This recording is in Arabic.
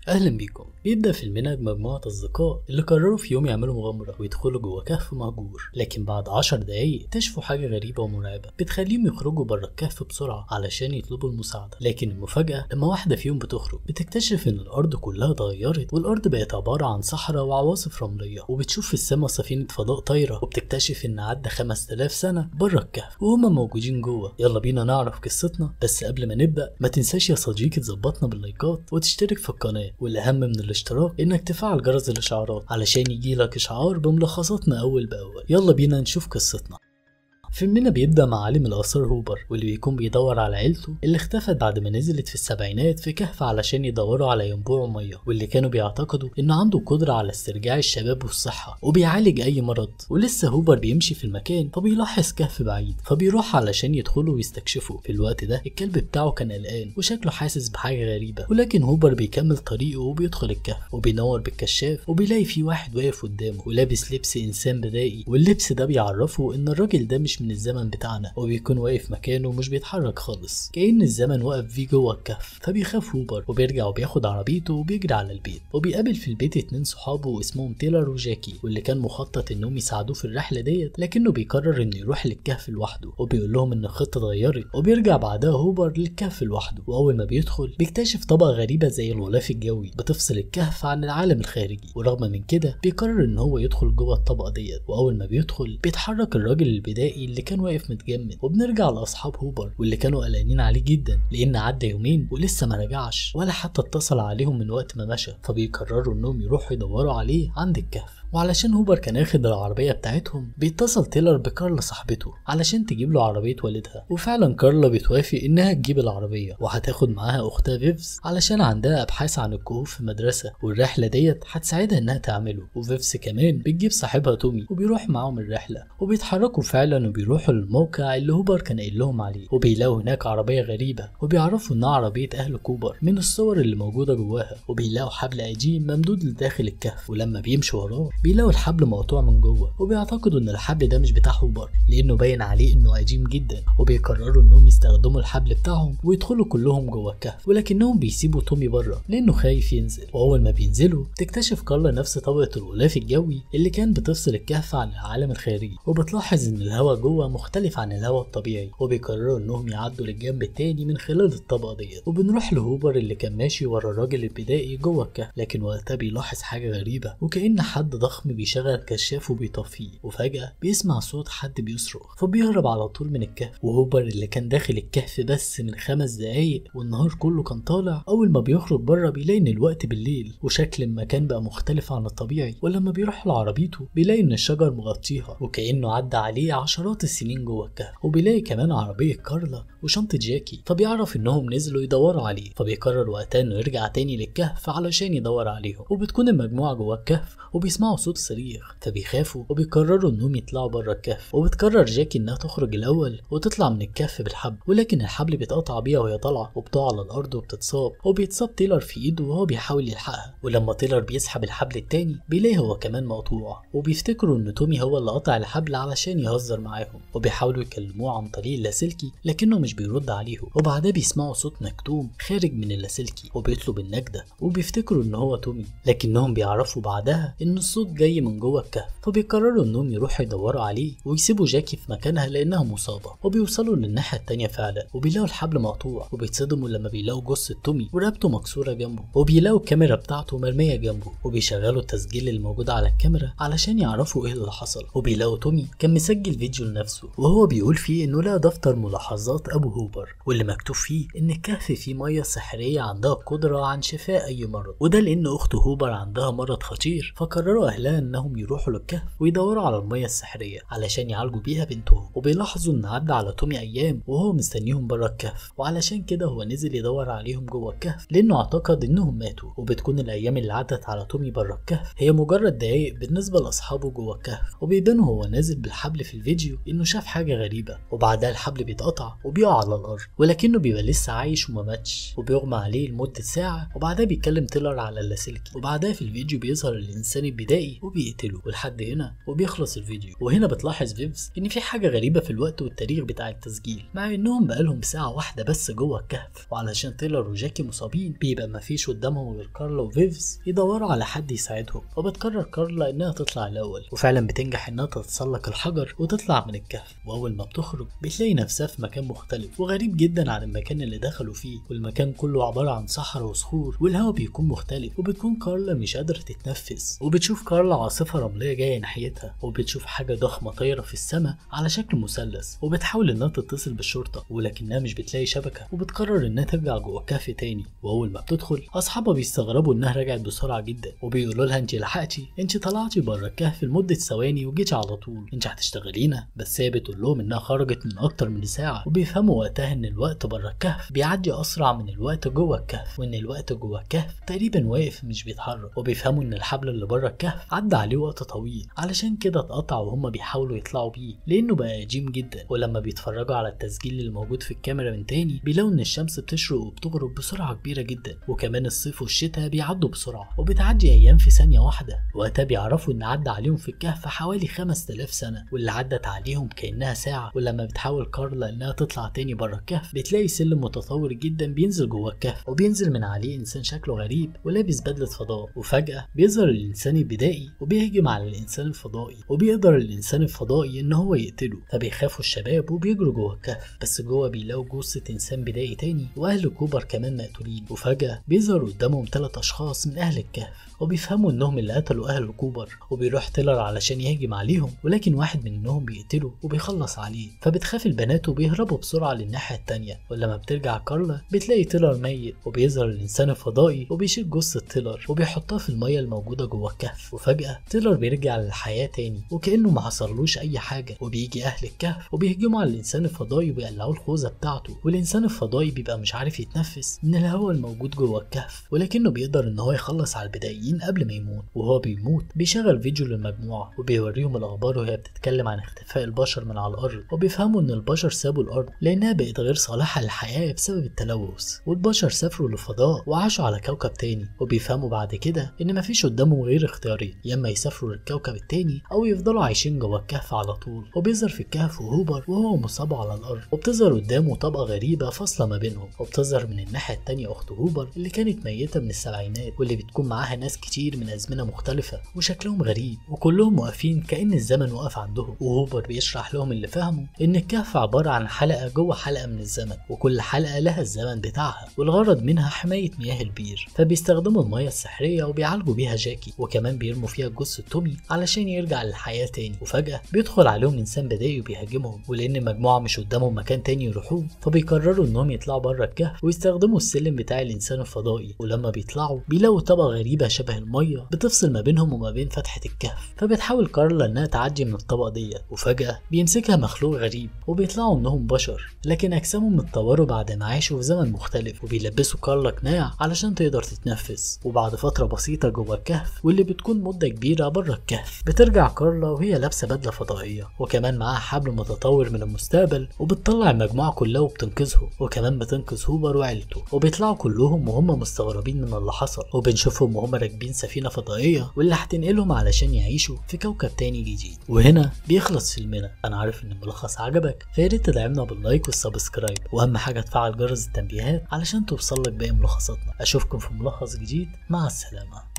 اهلا بيكم. بيبدا فيلمنا بمجموعه اصدقاء اللي قرروا في يوم يعملوا مغامره ويدخلوا جوه كهف مهجور، لكن بعد 10 دقايق اكتشفوا حاجه غريبه ومرعبه بتخليهم يخرجوا بره الكهف بسرعه علشان يطلبوا المساعده. لكن المفاجاه لما واحده فيهم بتخرج بتكتشف ان الارض كلها اتغيرت، والارض بقت عباره عن صحراء وعواصف رمليه، وبتشوف في السماء سفينه فضاء طايره، وبتكتشف ان عدى 5000 سنه بره الكهف وهم موجودين جوه. يلا بينا نعرف قصتنا، بس قبل ما نبدا ما تنساش يا صديقي تظبطنا باللايكات وتشترك في القناه، والاهم من الاشتراك انك تفعل جرس الاشعارات علشان يجيلك اشعار بملخصاتنا اول باول. يلا بينا نشوف قصتنا. فيلمنا بيبدأ مع عالم الآثار هوبر، واللي بيكون بيدور على عيلته اللي اختفت بعد ما نزلت في السبعينات في كهف علشان يدوروا على ينبوع مية، واللي كانوا بيعتقدوا إن عنده قدرة على استرجاع الشباب والصحة وبيعالج أي مرض. ولسه هوبر بيمشي في المكان فبيلاحظ كهف بعيد، فبيروح علشان يدخله ويستكشفه. في الوقت ده الكلب بتاعه كان قلقان وشكله حاسس بحاجة غريبة، ولكن هوبر بيكمل طريقه وبيدخل الكهف وبينور بالكشاف وبيلاقي فيه واحد واقف قدامه ولابس لبس إنسان بدائي، واللبس ده بيعرفه إن الراجل ده مش من الزمن بتاعنا، وبيكون واقف مكانه ومش بيتحرك خالص كأن الزمن وقف فيه جوه الكهف. فبيخاف هوبر وبيرجع وبياخد عربيته وبيجري على البيت، وبيقابل في البيت 2 صحابه اسمهم تيلر وجاكي، واللي كان مخطط انهم يساعدوه في الرحله ديت، لكنه بيقرر انه يروح للكهف لوحده وبيقول لهم ان الخطه اتغيرت. وبيرجع بعدها هوبر للكهف لوحده، واول ما بيدخل بيكتشف طبقه غريبه زي الغلاف الجوي بتفصل الكهف عن العالم الخارجي، ورغم من كده بيقرر ان هو يدخل جوه الطبقه ديت. واول ما بيدخل بيتحرك الراجل البدائي اللي كان واقف متجمد، وبنرجع لاصحاب هوبر واللي كانوا قلقانين عليه جدا لان عدى يومين ولسه ما رجعش ولا حتى اتصل عليهم من وقت ما مشى. فبيقرروا انهم يروحوا يدوروا عليه عند الكهف. وعلشان هوبر كان اخد العربيه بتاعتهم بيتصل تيلر بكارلا صاحبته علشان تجيب له عربيه والدها، وفعلا كارلا بتوافق انها تجيب العربيه وهتاخد معاها اختها فيفز علشان عندها ابحاث عن الكهوف في مدرسه، والرحله ديت هتساعدها انها تعمله. وفيفز كمان بتجيب صاحبها تومي وبيروح معاهم الرحله، وبيتحركوا فعلا وبيروحوا للموقع اللي هوبر كان قايل لهم عليه، وبيلاقوا هناك عربيه غريبه وبيعرفوا انها عربيه اهل كوبر من الصور اللي موجوده جواها، وبيلاقوا حبل قديم ممدود لداخل الكهف، ولما بيمشوا وراه بيلاقوا الحبل مقطوع من جوه، وبيعتقدوا ان الحبل ده مش بتاع هوبر لانه باين عليه انه قديم جدا، وبيقرروا انهم يستخدموا الحبل بتاعهم ويدخلوا كلهم جوه الكهف، ولكنهم بيسيبوا تومي بره لانه خايف ينزل. واول ما بينزلوا تكتشف كارلا نفس طبقه الغلاف الجوي اللي كان بتفصل الكهف عن العالم الخارجي، وبتلاحظ ان الهواء جوه مختلف عن الهواء الطبيعي، وبيقرروا انهم يعدوا للجنب التاني من خلال الطبقه ديت. وبنروح لهوبر اللي كان ماشي ورا الراجل البدائي جوه الكهف، لكن وقتها بيلاحظ حاجه غريبه وكأن حد ضخم بيشغل كشاف وبيطفيه، وفجأة بيسمع صوت حد بيصرخ فبيهرب على طول من الكهف. وهوبر اللي كان داخل الكهف بس من 5 دقايق والنهار كله كان طالع، اول ما بيخرج بره بيلاقي ان الوقت بالليل وشكل المكان بقى مختلف عن الطبيعي، ولما بيروح لعربيته بيلاقي ان الشجر مغطيها وكأنه عدى عليه عشرات السنين جوه الكهف. وبيلاقي كمان عربية كارلا وشنطة جاكي، فبيعرف انهم نزلوا يدوروا عليه، فبيقرر وقتها انه يرجع تاني للكهف علشان يدور عليهم. وبتكون المجموعة جوه الكهف وبيسمعوا صوت صريخ فبيخافوا وبيقرروا انهم يطلعوا بره الكهف، وبتقرر جاكي انها تخرج الاول وتطلع من الكهف بالحبل، ولكن الحبل بيتقطع بيها وهي طالعه وبتقع على الارض وبتتصاب، وبيتصاب تيلر في ايده وهو بيحاول يلحقها. ولما تيلر بيسحب الحبل التاني بيلاقي هو كمان مقطوع، وبيفتكروا ان تومي هو اللي قطع الحبل علشان يهزر معاهم، وبيحاولوا يكلموه عن طريق اللاسلكي لكنه مش بيرد عليهم. وبعدها بيسمعوا صوت مكتوم خارج من اللاسلكي وبيطلب النجدة، وبيفتكروا ان هو تومي، لكنهم بيعرفوا بعدها ان الصوت جاي من جوه الكهف، فبيقرروا انهم يروحوا يدوروا عليه ويسيبوا جاكي في مكانها لانها مصابه. وبيوصلوا للناحيه التانيه فعلا وبيلاقوا الحبل مقطوع، وبيتصدموا لما بيلاقوا جثه تومي ورقبته مكسوره جنبه، وبيلاقوا الكاميرا بتاعته مرميه جنبه، وبيشغلوا التسجيل اللي موجود على الكاميرا علشان يعرفوا ايه اللي حصل. وبيلاقوا تومي كان مسجل فيديو لنفسه وهو بيقول فيه انه لقى دفتر ملاحظات ابو هوبر، واللي مكتوب فيه ان الكهف فيه ميه سحريه عندها قدره عن شفاء اي مرض، وده لان اخت هوبر عندها مرض خطير، فقرروا اهلها انهم يروحوا للكهف ويدوروا على الميه السحريه علشان يعالجوا بيها بنتهم. وبيلاحظوا ان عدى على تومي ايام وهو مستنيهم بره الكهف، وعلشان كده هو نزل يدور عليهم جوه الكهف لانه اعتقد انهم ماتوا. وبتكون الايام اللي عدت على تومي بره الكهف هي مجرد دقايق بالنسبه لاصحابه جوه الكهف، وبيبان هو نازل بالحبل في الفيديو انه شاف حاجه غريبه، وبعدها الحبل بيتقطع وبيقع على الارض، ولكنه بيبقى لسه عايش وما ماتش، وبيغمى عليه لمده ساعه. وبعدها بيتكلم تيلر على اللاسلكي، وبعدها في الفيديو بيظهر الانسان البدائي بدائي وبيقتله. ولحد هنا وبيخلص الفيديو. وهنا بتلاحظ فيفز ان في حاجه غريبه في الوقت والتاريخ بتاع التسجيل، مع انهم بقالهم ساعه واحده بس جوه الكهف، وعلشان تيلر وجاكي مصابين بيبقى مفيش قدامهم غير كارلا وفيفز يدوروا على حد يساعدهم. وبتقرر كارلا انها تطلع الاول، وفعلا بتنجح انها تتسلق الحجر وتطلع من الكهف. واول ما بتخرج بتلاقي نفسها في مكان مختلف وغريب جدا عن المكان اللي دخلوا فيه، والمكان كله عباره عن صحراء وصخور، والهواء بيكون مختلف، وبتكون كارلا مش قادره تتنفس. وبتشوف كارلا عاصفه رمليه جايه ناحيتها، وبتشوف حاجه ضخمه طايره في السماء على شكل مثلث، وبتحاول انها تتصل بالشرطه ولكنها مش بتلاقي شبكه، وبتقرر انها ترجع جوه الكهف تاني. واول ما بتدخل اصحابها بيستغربوا انها رجعت بسرعه جدا، وبيقولوا لها انت لحقتي، انت طلعتي بره الكهف لمده ثواني وجيتي على طول، انت هتشتغلينا. بس هي بتقول لهم انها خرجت من اكتر من ساعه، وبيفهموا وقتها ان الوقت بره الكهف بيعدي اسرع من الوقت جوه الكهف، وان الوقت جوه الكهف تقريبا واقف مش بيتحرك. وبيفهموا ان الحبل اللي بره الكهف عدى عليه وقت طويل، علشان كده اتقطع وهم بيحاولوا يطلعوا بيه لانه بقى قديم جدا. ولما بيتفرجوا على التسجيل اللي موجود في الكاميرا من تاني بيلاقوا ان الشمس بتشرق وبتغرب بسرعه كبيره جدا، وكمان الصيف والشتاء بيعدوا بسرعه، وبتعدي ايام في ثانيه واحده. وقتها بيعرفوا ان عدى عليهم في الكهف حوالي 5000 سنه، واللي عدت عليهم كانها ساعه. ولما بتحاول كارلا انها تطلع تاني بره الكهف بتلاقي سلم متطور جدا بينزل جوه الكهف، وبينزل من عليه انسان شكله غريب ولابس بدله فضاء. وفجاه بيظهر الانسان البدائي وبيهجم على الانسان الفضائي، وبيقدر الانسان الفضائي ان هو يقتله. فبيخافوا الشباب وبيجروا جوه الكهف، بس جوه بيلاقوا جثه انسان بدائي تاني، واهل كوبر كمان مقتولين. وفجاه بيظهر قدامهم 3 اشخاص من اهل الكهف، وبيفهموا انهم اللي قتلوا اهل كوبر. وبيروح تيلر علشان يهجم عليهم، ولكن واحد منهم بيقتله وبيخلص عليه. فبتخاف البنات وبيهربوا بسرعه للناحيه التانيه. ولما بترجع كارلا بتلاقي تيلر ميت، وبيظهر الانسان الفضائي وبيشيل جثه تيلر وبيحطها في الميه الموجوده جوه الكهف. وفجاه تيلر بيرجع للحياه تاني وكانه ما حصلوش اي حاجه. وبيجي اهل الكهف وبيهجموا على الانسان الفضائي وبيقلعوا الخوذه بتاعته، والانسان الفضائي بيبقى مش عارف يتنفس من الهواء الموجود جوه الكهف، ولكنه بيقدر ان هو يخلص على البدائيين قبل ما يموت. وهو بيموت بيشغل فيديو للمجموعه وبيوريهم الاخبار وهي بتتكلم عن اختفاء البشر من على الارض، وبيفهموا ان البشر سابوا الارض لانها بقت غير صالحه للحياه بسبب التلوث، والبشر سافروا للفضاء وعاشوا على كوكب تاني. وبيفهموا بعد كده ان مفيش قدامهم غير اختيارين، يا اما يسافروا للكوكب التاني او يفضلوا عايشين جوه الكهف على طول. وبيظهر في الكهف هوبر وهو مصاب على الارض، وبتظهر قدامه طبقه غريبه فاصله ما بينهم. وبتظهر من الناحيه التانيه اخت هوبر اللي كانت ميته من السبعينات، واللي بتكون معاها ناس كتير من ازمنه مختلفه وشكلهم غريب، وكلهم واقفين كأن الزمن وقف عندهم. وهوبر بيشرح لهم اللي فهموا ان الكهف عباره عن حلقه جوه حلقه من الزمن، وكل حلقه لها الزمن بتاعها، والغرض منها حمايه مياه البير. فبيستخدموا الميه السحريه وبيعالجوا بيها جاكي، وكمان بيرموا فيها جثه تومي علشان يرجع للحياه تاني. وفجاه بيدخل عليهم انسان بدائي وبيهاجمهم، ولان المجموعه مش قدامهم مكان تاني يروحوه فبيقرروا انهم يطلعوا بره الكهف ويستخدموا السلم بتاع الانسان الفضائي. ولما بيطلعوا بيلاقوا طبقه غريبه شبه الميه بتفصل ما بينهم وما بين فتحه الكهف. فبتحاول كارلا انها تعدي من الطبقه ديت، وفجاه بيمسكها مخلوق غريب وبيطلعوا انهم بشر، لكن اجسامهم اتطوروا بعد ما عاشوا في زمن مختلف. وبيلبسوا كارلا قناع علشان تقدر تتنفس. وبعد فتره بسيطه جوه الكهف واللي بتكون مده كبيره بره الكهف بترجع كارلا وهي لابسه بدله فضائيه، وكمان معاها حبل متطور من المستقبل، وبتطلع المجموعه كلها وبتنقذهم، وكمان بتنقذ هوبر وعيلته. وبيطلعوا كلهم وهم مستغربين من اللي حصل، وبنشوفهم وهم راكبين سفينه فضائيه واللي هتنقلهم علشان يعيشوا في كوكب تاني جديد. وهنا بيخلص فيلمنا. انا عارف ان الملخص عجبك، فياريت تدعمنا باللايك والسبسكرايب، واهم حاجه تفعل جرس التنبيهات علشان توصلك باقي ملخصاتنا. اشوفكم في ملخص جديد، مع السلامه.